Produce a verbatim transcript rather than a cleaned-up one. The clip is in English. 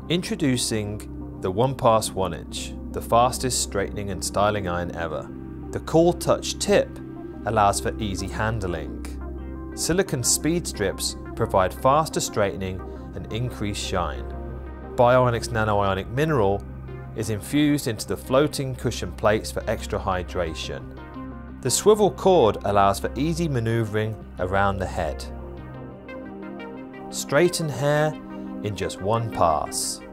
Introducing the one pass one inch, the fastest straightening and styling iron ever. The Cool Touch tip allows for easy handling. Silicone speed strips provide faster straightening and increased shine. Bionic's Nano Ionic mineral is infused into the floating cushion plates for extra hydration. The swivel cord allows for easy maneuvering around the head. Straighten hair in just one pass.